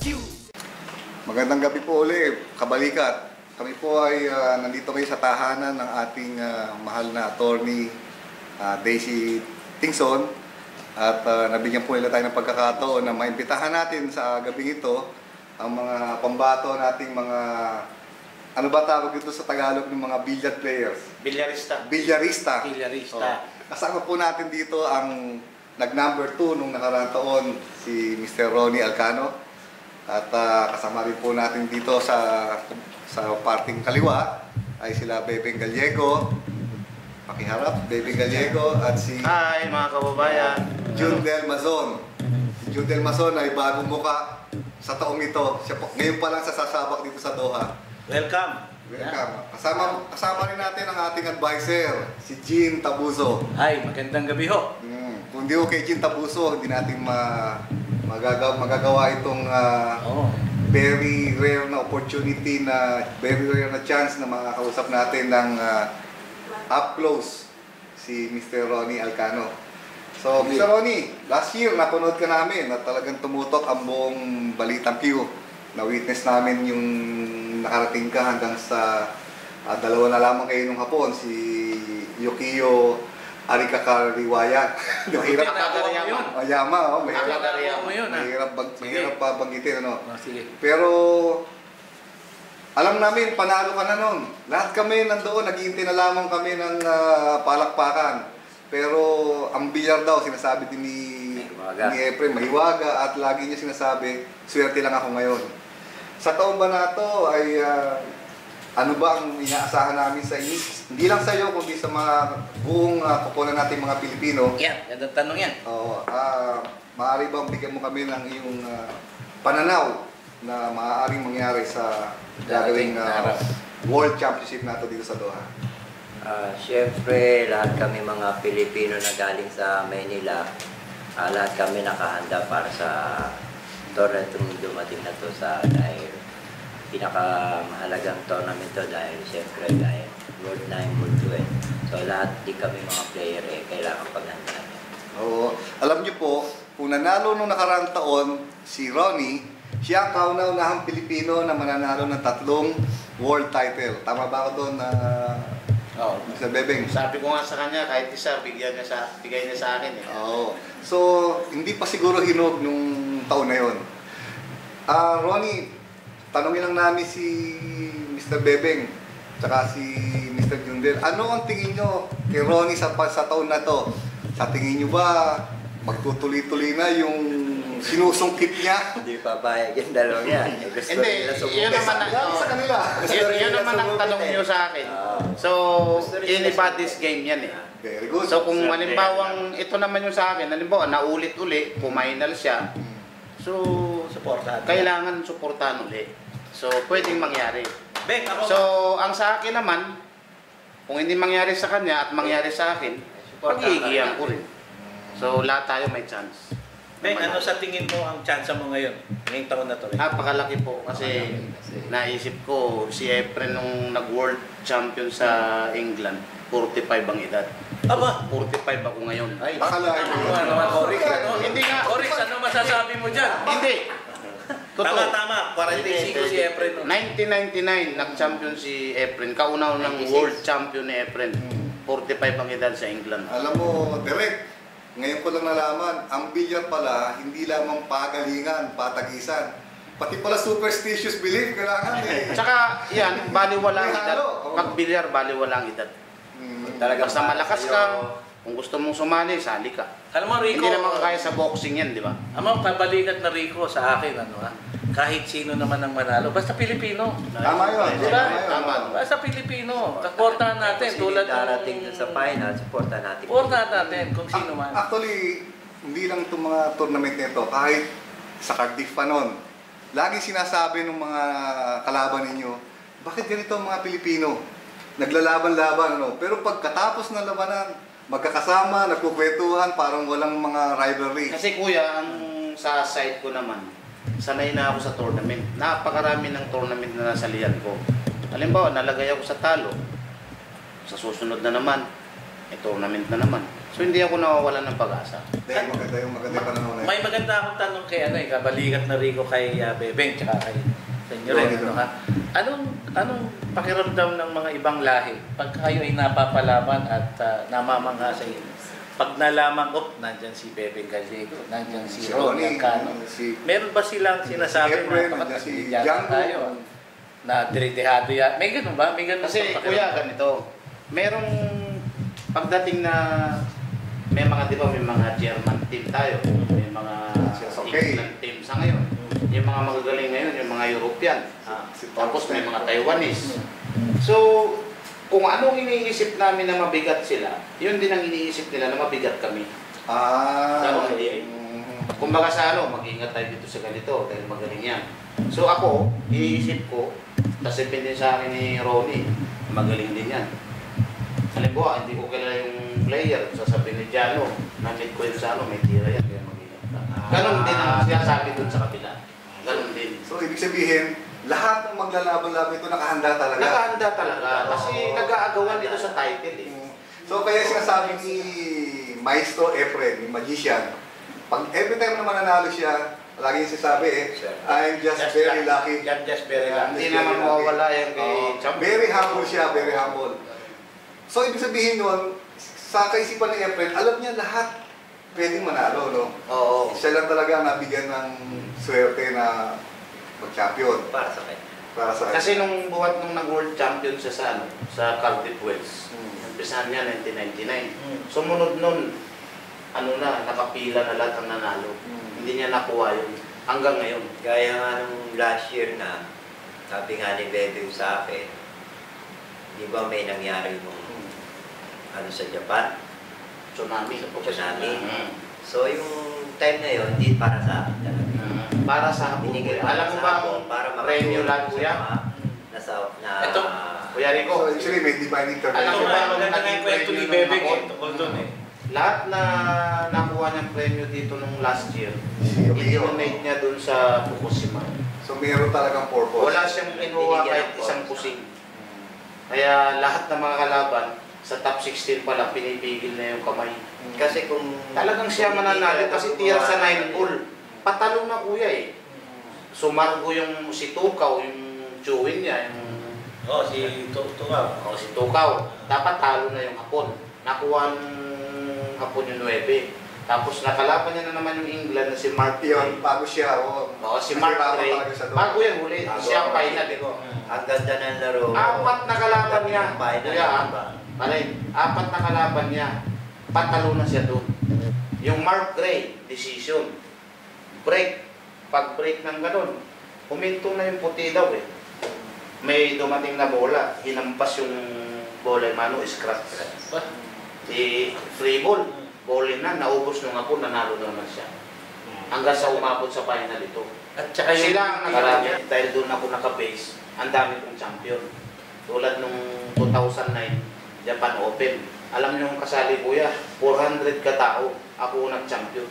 Magandang gabi po uli, kabalikat. Kami po ay nandito kayo sa tahanan ng ating mahal na attorney Daisy Tingson. At nabigyan po nila tayo ng pagkakataon na maimbitahan natin sa gabing ito ang mga pambato nating mga, ano ba tawag ito sa Tagalog ng mga billiard players? Bilyarista. Bilyarista. Bilyarista. Kasama po natin dito ang nag-number 2 nung nakaraang taon, si Mr. Ronnie Alcano. At kasama rin po natin dito sa parting kaliwa ay sila Bebeng Gallego, pakiharap, Bebeng Gallego, at si Hi mga kababayan, June Del Mazon. Si June Del Mazon ay bagong muka sa taong ito. Siya po, ngayon pa lang sasabak dito sa Doha. welcome. Welcome. Kasama rin natin ang ating advisor, si Jean Tabuso. Ay, magandang gabi ho. Kung di ko kay Jean Tabuso, hindi natin magagawa itong very rare na opportunity, very rare na chance na makakausap natin ng up close si Mr. Ronnie Alcano. So, Mr. Ronnie, last year napanood ka namin na talagang tumutok ang buong Balitang Q. Na-witness namin yung nakarating ka hanggang sa dalawa na lamang kayo nung hapon, si Yukio Arikakariwaya. Mahirap Yama, mahirap pa banggitin, ano? Sige. Pero alam namin, panalo ka na nun. Lahat kami nandoon, naghihintay na lamang kami ng palakpakan. Pero ang bilyar daw, sinasabi din ni Efren, mahiwaga, at lagi niya sinasabi, swerte lang ako ngayon. Sa taon ba na to ay ano ba ang inaasahan namin sa inyo? Hindi lang sa iyo, kundi sa mga buong koponan natin mga Pilipino. Yan, gandang tanong yan. Oo. Maaari bang bigyan mo kami ng iyong pananaw na maaaring mangyari sa gagawing World Championship nato dito sa Doha? Siyempre, lahat kami mga Pilipino na galing sa Maynila, lahat kami nakahanda para sa tournament dumating na to dahil pinakamahalagang tournament to dahil siyempre dahil World 9, World 12. So lahat di kami mga player kailangan paghandaan. Oo. Alam niyo po, kung nanalo nung nakaraang taon si Ronnie, siya ang kauna-unahang Pilipino na mananalo ng 3 world title. Tama ba ako doon na Mr. Bebeng? Sabi ko nga sa kanya, kahit isa, bigay niya sa akin eh. Oo. So, hindi pa siguro hinog nung taon na yun. Ronnie, tanongin lang namin si Mr. Bebeng tsaka si Mr. Jundel. Ano ang tingin nyo kay Ronnie sa taon na to? Sa tingin nyo ba magtutuloy-tuloy na yung sinusungkit niya? Hindi papayag yung dalawang yan. Hindi, yun naman ang tanong niyo sa akin. So, anybody's game yan eh. Very good. So kung halimbawang ito naman yung sa akin, halimbawa naulit-uli, pumainal siya, so kailangan suportahan uli. So pwedeng mangyari. So ang sa akin naman, kung hindi mangyari sa kanya at mangyari sa akin, pag-iigihan ko rin. So lahat tayo may chance. Beng, ano sa tingin mo ang chance mo ngayon? Ngayong taon na to. Napakalaki po kasi naisip ko si Efren nung nag-world champion sa England, 45 ang edad. Aba, 45 ako ngayon. Ay, Akalain mo yun. Oryx, ano? Hindi nga. Oryx, ano masasabi mo dyan? Hindi. Totoo. Tama. 45 si Efren. 1999, nag-champion si Efren. Kauna ng world champion ni Efren. 45 ang edad sa England. Alam mo, direct, ngayon ko lang nalaman, ang bilyar pala, hindi lamang pagalingan, patagisan. Pati pala superstitious belief, kailangan eh. Tsaka, yan, baliwala ang edad. Pag-bilyar, baliwala ang edad. Basta malakas ka, kung gusto mong sumali, sali ka. Alam mo, Rico, hindi naman kaya sa boxing yan, di ba? Alam mo, kabalikat na Rico sa akin, kahit sino naman ang manalo, basta Pilipino. Tama yun. Diba? Tama. Basta Pilipino. Supportahan natin. Tulad darating sa final, supportahan natin. Supportahan natin kung sino man. Actually, hindi lang itong mga tournament nito, kahit sa Cardiff pa noon, lagi sinasabi ng mga kalaban ninyo, bakit ganito ang mga Pilipino? Naglalaban-laban, ano? Pero pagkatapos ng labanan, magkakasama, nagkukwentuhan, parang walang mga rivalry. Kasi kuya, ang sa side ko naman, sanay na ako sa tournament. Napakarami ng tournament na nasalihan ko. Halimbawa, nalagay ako sa talo. Sa susunod na naman, may tournament na naman. So hindi ako nawawalan ng pag-asa. Dahil maganda yung pananaw na yun. May maganda akong tanong kay kabalikat na Rico kay Bebeng tsaka kay sa inyo rin, ano ha? Anong pakiramdam ng mga ibang lahi pag kayo ay napapalaban at namamangha sa inyo? Pag nalaman, nandyan si Bebeng Gallego, nandyan si Ronnie Alcano. Meron ba silang sinasabi na kapag tayo? Na diretihado yan. May ganun ba? May ganun Kasi ba kuya, ganito. Merong pagdating na may mga, di ba, may mga German team tayo. May mga England team sa ngayon. Yung mga magagaling ngayon, yung mga European. Tapos may mga Taiwanese. So, kung anong iniisip namin na mabigat sila, yun din ang iniisip nila na mabigat kami. Ganon din. Kumbaga sa mag-ingat tayo dito sa ganito dahil magaling yan. So ako, iniisip ko, kasi din sa akin ni Ronnie, magaling din yan. Halimbawa, hindi ko kilala yung player, sasabihin ni Jano, namit ko yun sa may tira yan, kaya mag-ingat ka. Ganon din ang sinasabi dun sa kabila. Ganon din. So, ibig sabihin, lahat ng maglalaban-laban ito nakahanda talaga. Nakahanda talaga, kasi nag-aagawan dito sa title eh. So, kaya sinasabi ni Maestro Efren, yung magician, pag every time na mananalo siya, lagi yung sinasabi I'm just very lucky. I'm just very lucky. Hindi naman mawawala yan kay Champion. Very humble siya, very humble. So, ibig sabihin nun, sa kaisipan ni Efren, alam niya lahat pwedeng manalo, no? Oo. Siya lang talaga nabigyan ng swerte na mag-champion. Para sa kanya. Para sa Kasi nung buhat nung nag-world champion siya sa Cardiff Wells, umpisahan niya 1999. Sumunod nun, nakapila na lahat ang nanalo. Hindi niya nakuha yun. Hanggang ngayon. Gaya nga nung last year na, sabi nga ni Bebe sa akin, di ba may nangyari nung sa Japan? Tsunami. So yung time na yun, hindi para sa akin talaga. Para sa binigay. Alam mo ba kung premyo lang kuya? Ito. Kuya Rico. So, actually, may divine intervention. Alam mo ba kung maganda nga yung kwento ni Bebeng tungkol doon lahat na nakuha niyang premyo dito nung last year, Rio. i-donate niya dun sa Fukushima. So, mayroon talagang purpose. Wala siyang kinuha kahit isang kusing. Kaya lahat ng mga kalaban, sa top 16 pa lang, pinipigil na yung kamay. Kasi kung Talagang siya mananalo kasi tira sa 9 pool. Patalong na kuya eh. Sumargo yung si Tukaw, yung chewin niya, yung si Tukaw. si Tukaw. Dapat talo na yung Hapon. Nakuha ng Hapon yung 9. Tapos nakalaban niya na naman yung England na si Mark Yun, bago siya. si Mark Gray. Bago yan huli. Siya ang final. ang ganda ng laro. 4 na kalaban niya. Kuya, Malay, 4 na kalaban niya. Patalo na siya doon. Yung Mark Gray, decision. Break. Pag-break ng ganun, huminto na yung puti daw eh. May dumating na bola, hinampas yung bola, scratch. Si free ball, bowling na, naubos nung ako, nanalo naman siya. Hanggang sa umabot sa final ito. At saka yung Sila ang nakarami, dahil doon ako naka-base, ang dami kong champion. Tulad nung 2009, Japan Open. Alam niyo yung kasali kuya, 400 katao, ako nag-champion.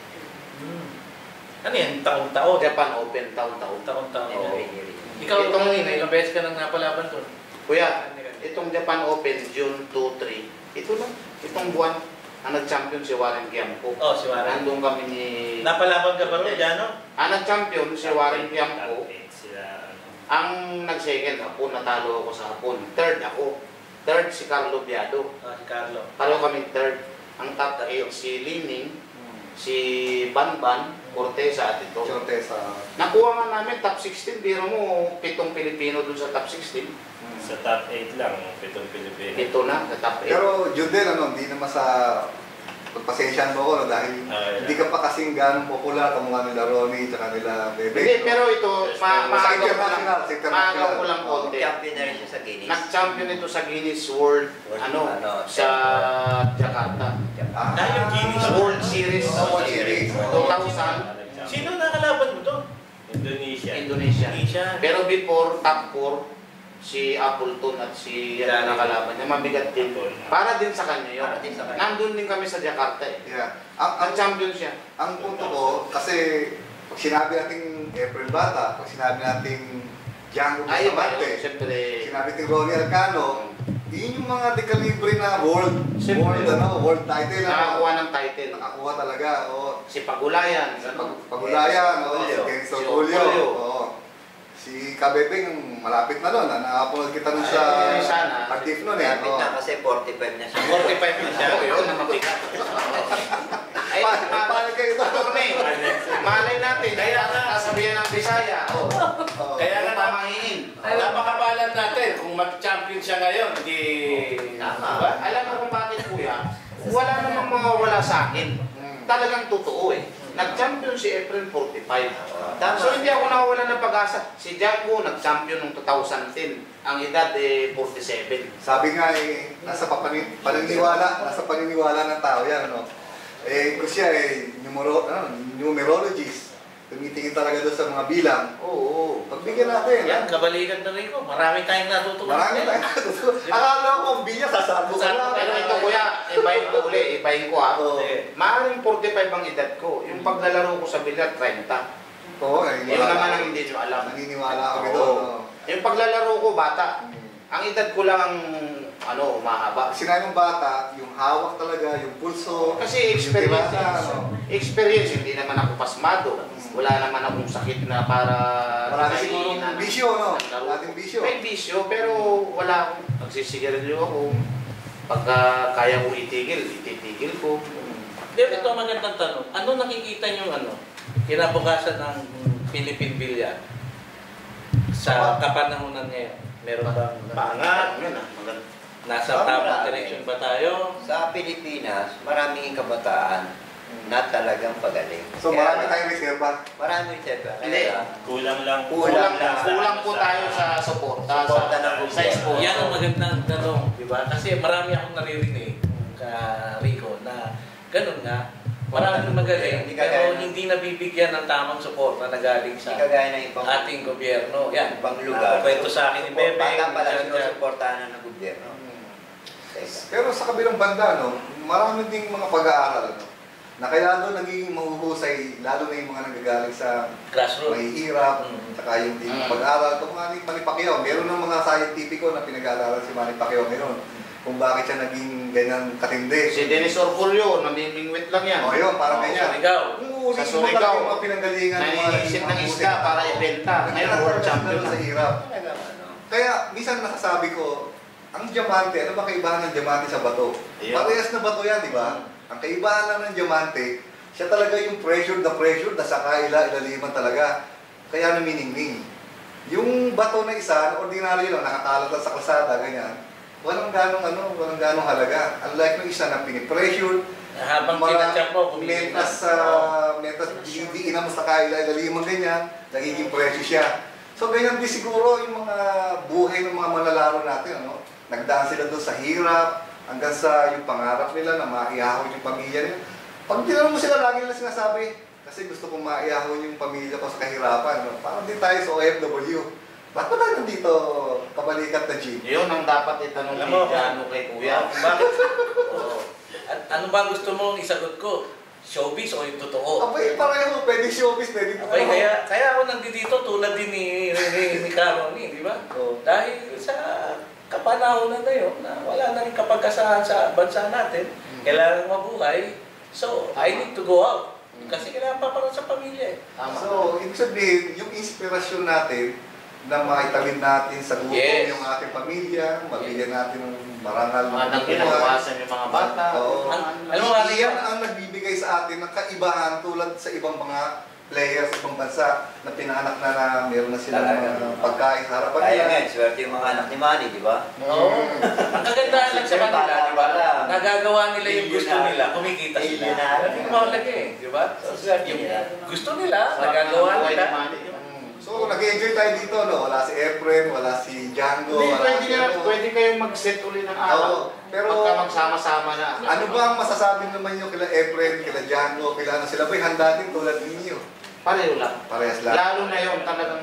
Ano yan? Taon-taon? Japan Open, taon-taon. Taon-taon. Ikaw, Itong ilang beses ka nang napalaban doon? Kuya, itong Japan Open, June 2-3, ito lang, itong buwan, ang nag-champion si Warren Kiampo. Si Warren. Nandun kami ni... Napalaban ka ba rin, Jano? Ang nag-champion si Warren Kiampo. Ang nag-second ako, natalo ako sa hapon. Third ako. Third si Carlo Biado. Si Carlo. Talo kami third. Ang top 8 si Lining, si Banban, Corteza at ito. Corteza. Nakuha nga namin top 16. Biro mo, 7 Pilipino dun sa top 16. Sa top 8 lang, 7 Pilipino. Ito na, sa top 8. Pero Judel, hindi naman sa pagpasensyahan mo ko, dahil hindi ka pa kasing ganong popular kamukha nila Ronnie at nila Bebe. Hindi, pero ito, international. maagaw ko lang konti. Champion na rin siya sa Guinness. Nag-champion ito sa Guinness World, sa Jakarta. Yung Guinness World Series, World Series. 2000. Sino nakalaban mo to? Indonesia. Pero before, top 4, si Appleton at si nakalaban niya, mabigat din. Para din sa kanya yun. Nandun din kami sa Jakarta eh. Yeah. Ang champion siya. Ang punto ko, kasi pag sinabi natin April Bata, pag sinabi natin Django Ay, Bustamante, siyempre. sinabi natin Ronnie Alcano, Yun yung mga dekalibre na world title. Nakakuha ng title. Nakakuha talaga, oo. Si Pagulayan. Pagulayan, oo. Si Julio. Kenzo Si Julio. Julio. Oo. Si Kabebeng, malapit na nun. Na-upload kita nun sa sana. Active nun eh. Kapit Oo. na kasi 45 na siya. 45 na siya. Yun ang mabigat. Ay, Paano kayo ito? Attorney, malay natin. Kaya sasabihan ng Bisaya. Oo. Kaya nga Pamahiin. napakabalan natin kung mag-champion siya ngayon, di... Tama. Diba? Alam mo kung bakit, kuya? Wala namang mawawala sa akin. Talagang totoo eh. Nag-champion si April 45. Tama. So hindi ako nawawala ng pag-asa. Si Jango nag-champion noong 2010. Ang edad 47. Sabi nga eh, nasa paniniwala ng tao yan, ano. Eh, kung siya eh, numerologist, tumitingin talaga doon sa mga bilang. Oo. Pagbigyan natin. Yan, kabalikan na rin ko. Marami tayong natutunan. Marami tayo natutunan. Akala ko ang biya, sasago ka lang. Pero ito kuya, ibahin ko uli, ibahin ko ha. Oo. Maaaring 45 ang edad ko. Yung paglalaro ko sa bilyar, 30. Oo, Yun naman ang hindi nyo alam. Naniniwala kami Oo. doon. Oo. Yung paglalaro ko, bata. Ang edad ko lang ang mahaba. Sinayang bata, yung hawak talaga, yung pulso, Kasi experience, yung tirada, ano. experience, hindi naman ako pasmado. Wala naman akong sakit na para... Marami sigurong kainan. bisyo, no? Naglaro. Dating bisyo. May bisyo, pero wala akong nagsisigarilyo ako. Pagka kaya ko ititigil ko. Pero ito ang magandang tanong. Ano nakikita nyo kinabukasan ng Philippine Billiard sa kapanahunan ngayon? Meron bang Pangat, yun ah. Maganda. nasa tamang direction ba tayo? Sa Pilipinas, maraming kabataan na talagang pagaling. So marami tayong reserva. Marami siyempre. Hindi. Kulang lang. Kulang po tayo sa suporta. Suporta ng sa gobyerno. sport. Yan ang magandang tanong, di ba? Kasi marami akong naririnig ka Rico na ganun nga. Maraming magaling, Hindi pero kagaya ng- hindi nabibigyan ng tamang suporta na galing Hindi sa kagaya ng ibang ating gobyerno. Yan, ibang lugar. kwento sa akin ni Bebe. Bata pa lang dyan, dyan. sinusuportahan na ng gobyerno. Teka. Pero sa kabilang banda, no, marami ding mga pag-aaral, no, na kaya doon nagiging mahuhusay, lalo na yung mga nanggagaling sa Grassroots. mahihirap, Mm. saka yung di pag-aaral. Ito mga ni Manny Pacquiao, meron ng mga scientifico na pinag-aaralan si Manny Pacquiao ngayon, kung bakit siya naging ganyan katindi. Si Dennis Orculio, namimingwit lang yan. O yun, parang ganyan. Surigao. Uulitin Sa mo Surigao, talaga yung mga pinanggalingan ng mga Naiisip ng isda para ibenta. Ngayon, world champion sa na. hirap. Talagang ano. Kaya, minsan nasasabi ko, ang diamante, ano ba kaibahan ng diamante sa bato? Ayun. Parehas na bato yan, di ba? Ang kaibahan lang ng diamante, siya talaga yung pressure, nasa ilaliman talaga. Kaya naminingning. Yung bato na isa, ordinaryo lang, nakakalat lang sa kalsada, ganyan. Walang ganong halaga. Unlike ng isa na pinipressure, Habang tinatsak mo, mentas didiinan mo sa ilaliman ganyan, nagiging pressure siya. So ganyan din siguro yung mga buhay ng mga manlalaro natin, ano? Nagdaan sila doon sa hirap, hanggang sa yung pangarap nila na maihahon yung pamilya nila. Pag tinanong mo sila, lagi nila sinasabi, kasi gusto kong maihahon yung pamilya ko sa kahirapan. No? Parang din tayo sa OFW. Ba't ba tayo nandito kabalikat na G? Yun ang dapat itanong Alam ni mo, Jano kay Kuya. Bakit? Oo. At ano ba gusto mong isagot ko? Showbiz o yung totoo? Abay, pareho, pwede showbiz, pwede Abay, kaya ako nandito tulad din ni Caroni, di ba? Oo. Dahil sa kapanahonan na yun, na wala na rin kapag-asahan sa bansa natin, kailangan mabuhay, so I need to go out. Kasi kailangan pa para sa pamilya eh. Tama. So, ibig sabihin, yung inspirasyon natin na maitawid natin sa gutom Yes. yung ating pamilya, mabigyan natin ng marangal Mga nang buhay. kinabukasan yung mga bata. Oo. Ano nga rin Iyan ang nagbibigay sa atin ng kaibahan tulad sa ibang mga players sa ibang bansa na pinaanak na meron na silang Talaga. mga pagkain sa harapan Kaya nila. nga, swerte yung mga anak ni Manny, di ba? Oo. Ang kagandahan lang sa kanila, di ba? Wala. Nagagawa nila yung gusto Millionaire. nila, kumikita sila. Millionaire. Yan yung mahalaga eh, di ba? Yung gusto nila, nagagawa nila. So, nag-enjoy tayo dito, no? Wala si Efren, wala si Django, Hindi, wala pwede, si ano. pwede kayong mag-set uli ng araw. Oo, pero- Pagka magsama-sama na. Ano ba ang masasabi naman nyo kila Efren, kila Django, kila ano sila ba'y handa din tulad ninyo? Pareho lang. Parehas lang. Lalo na yung talagang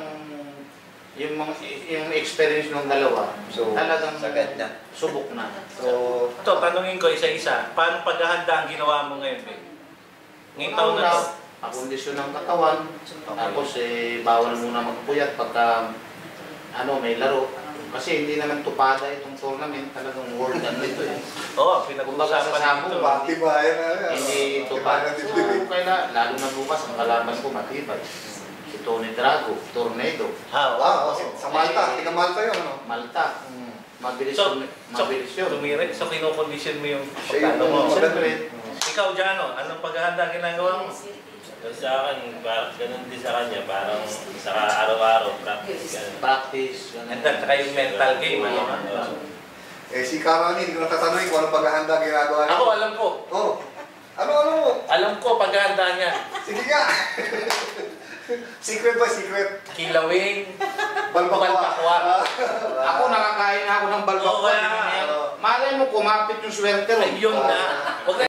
yung experience ng dalawa. So, Talagang sagad na. subok na. So, Ito, tanungin ko isa-isa. Paano paghahanda ang ginawa mo ngayon, Ben? Ngayong taon na to. Kondisyon ng katawan. Tapos bawal muna magpuyat pagka may laro. kasi hindi naman tupada itong tournament, talagang world ano ito eh. Oo, Kumbaga sa pinag-usapan Sabo, dito. Patibayan na yan. hindi Patibayan tupada. ng So, dibdib. kailan, lalo na bukas, ang kalaban ko matibay. Si Tony Drago, Tornado, Sa Malta. Tiga Malta yun, ano? Malta. Mabilis, So, mabilis yun. Tumire, so kinokondisyon mo yung Siya pagkano mo. yung- Siyempre, Ikaw, Jano, anong paghahanda ginagawa mo? Sa akin, ganun din sa kanya, parang sa araw-araw, practice. Ganun. practice. And then, saka yung mental game, ano? Si Karani, hindi ko natatanong kung ano paghahanda ginagawa niya. Ako, alam ko. Oh. Ano mo? Alam ko paghahanda niya. Sige nga. Secret ba? Secret? Kilawing, Balbakwa. balbakwa. Ako nakakain na ako ng balbakwa. Oo, kaya nga. Malay mo, kumapit yung swerte mo. Yun na. Huwag